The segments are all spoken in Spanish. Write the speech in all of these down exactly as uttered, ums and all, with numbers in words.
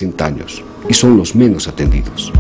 sesenta años y son los menos atendidos.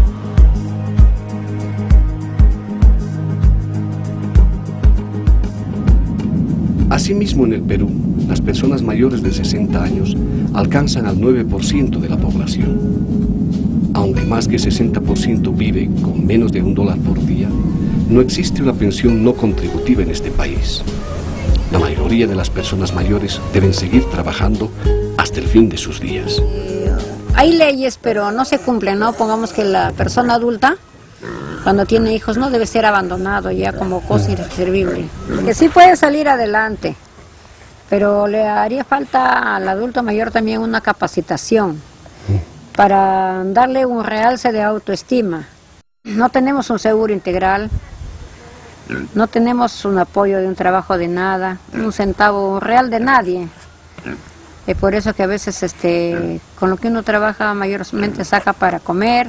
Asimismo, en el Perú, las personas mayores de sesenta años alcanzan al nueve por ciento de la población. Aunque más que sesenta por ciento vive con menos de un dólar por día, no existe una pensión no contributiva en este país. La mayoría de las personas mayores deben seguir trabajando hasta el fin de sus días. Hay leyes, pero no se cumplen, ¿no? Pongamos que la persona adulta, cuando tiene hijos, no debe ser abandonado ya como cosa inservible. Que sí puede salir adelante, pero le haría falta al adulto mayor también una capacitación para darle un realce de autoestima. No tenemos un seguro integral, no tenemos un apoyo de un trabajo de nada, un centavo real de nadie. Es por eso que a veces este, con lo que uno trabaja mayormente saca para comer,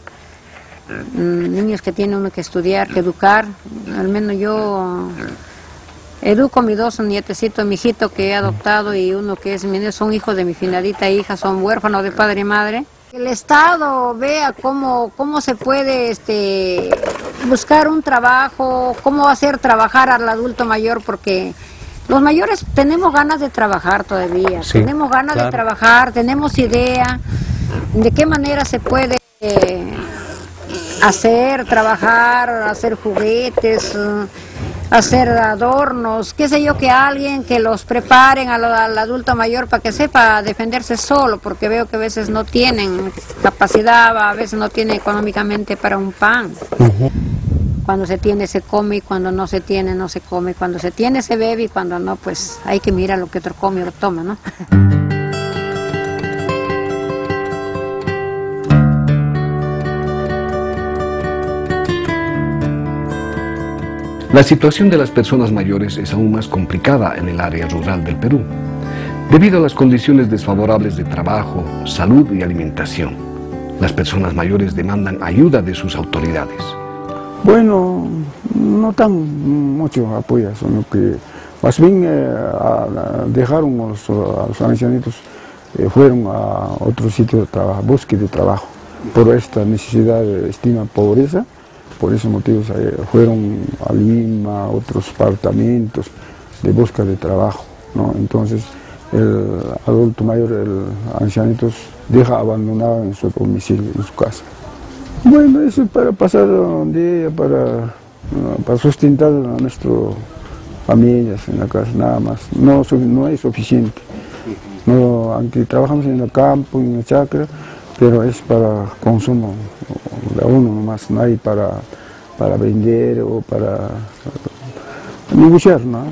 niños que tiene uno que estudiar, que educar. Al menos yo educo a mis dos nietecitos, mi hijito que he adoptado y uno que es mi nieto, son hijos de mi finadita hija, son huérfanos de padre y madre. El Estado vea cómo, cómo se puede este, buscar un trabajo, cómo hacer trabajar al adulto mayor, porque los mayores tenemos ganas de trabajar todavía, sí, tenemos ganas claro. de trabajar, tenemos idea de qué manera se puede eh, hacer, trabajar, hacer juguetes, uh, hacer adornos, qué sé yo, que alguien que los preparen al, al adulto mayor para que sepa defenderse solo, porque veo que a veces no tienen capacidad, a veces no tienen económicamente para un pan. Uh-huh. Cuando se tiene se come y cuando no se tiene no se come, cuando se tiene se bebe y cuando no, pues hay que mirar lo que otro come o lo toma, ¿no? La situación de las personas mayores es aún más complicada en el área rural del Perú, debido a las condiciones desfavorables de trabajo, salud y alimentación. Las personas mayores demandan ayuda de sus autoridades. Bueno, no tan mucho apoyo, sino que más bien eh, a, a dejaron a los, a los ancianitos, eh, fueron a otro sitio de trabajo, búsqueda de trabajo, por esta necesidad de estima pobreza. Por esos motivos eh, fueron a Lima, a otros departamentos de búsqueda de trabajo, ¿no? Entonces el adulto mayor, el ancianito, deja abandonado en su domicilio, en su casa. Bueno, eso es para pasar un día, para, para sustentar a nuestras familias en la casa, nada más. No, no es suficiente. No, aunque trabajamos en el campo, en la chacra, pero es para consumo de uno nomás, no hay para, para vender o para, para negociar, ¿no?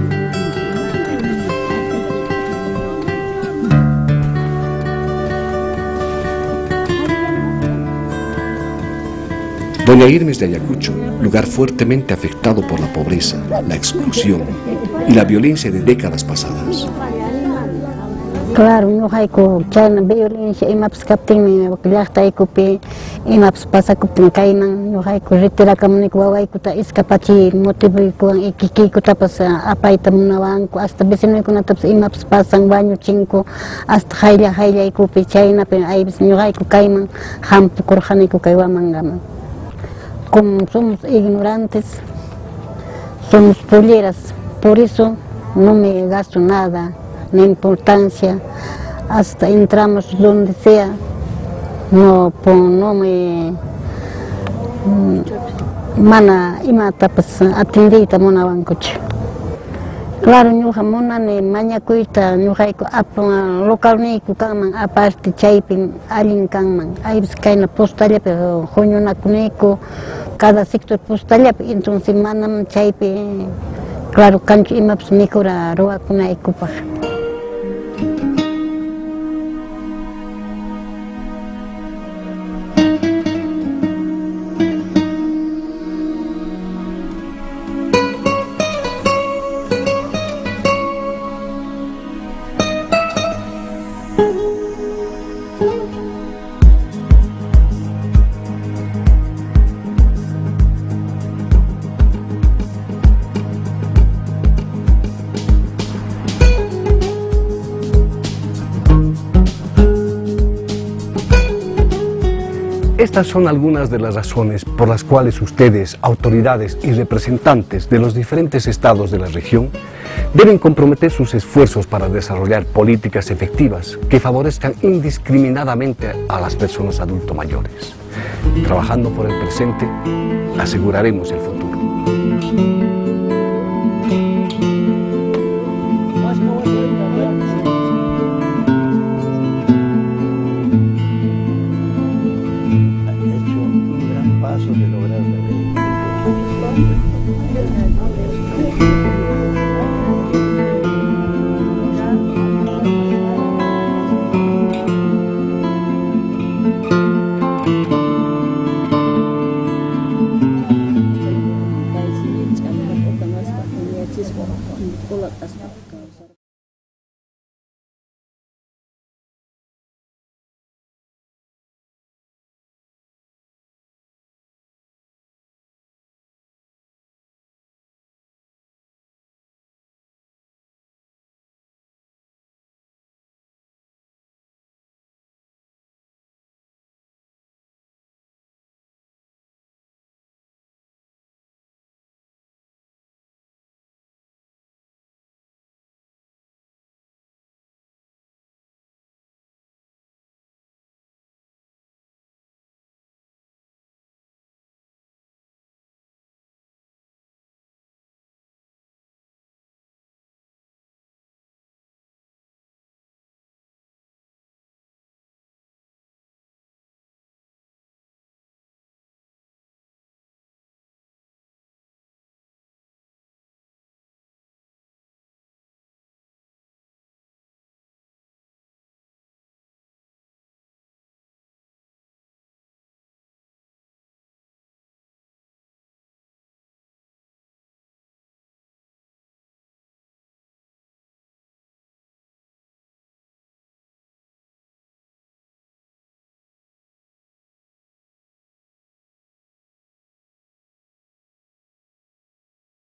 Doña Irmes de Ayacucho, lugar fuertemente afectado por la pobreza, la exclusión y la violencia de décadas pasadas. Claro, no hay que chana violencia, y maps captain, wakilachta y copi, y maps pasa captain kainan, no hay que retirar comunico, hay que ta escapachi, motivo con y kiki que pasa apaita munabanco, hasta vecino con ataps y maps pasan baño cinco, hasta haila haila y copi china, pero hay vecino hay que kaiman, hampu korjani que kaimangama. Como somos ignorantes, somos polleras, por eso no me gasto nada. No importancia, hasta entramos donde sea, no, no me mana imata pues atendita mona bancoche. Claro, no jamona ne maña cuita, no hay que apan local ni kukaman aparte chaipin alin kanman, hay buscar postalia pero joño na kuneco cada sector postalia entonces manam chaipi, claro cancho imaps micora roa kuna ikupa. Estas son algunas de las razones por las cuales ustedes, autoridades y representantes de los diferentes estados de la región, deben comprometer sus esfuerzos para desarrollar políticas efectivas que favorezcan indiscriminadamente a las personas adulto mayores. Trabajando por el presente, aseguraremos el futuro. De lograr la ley.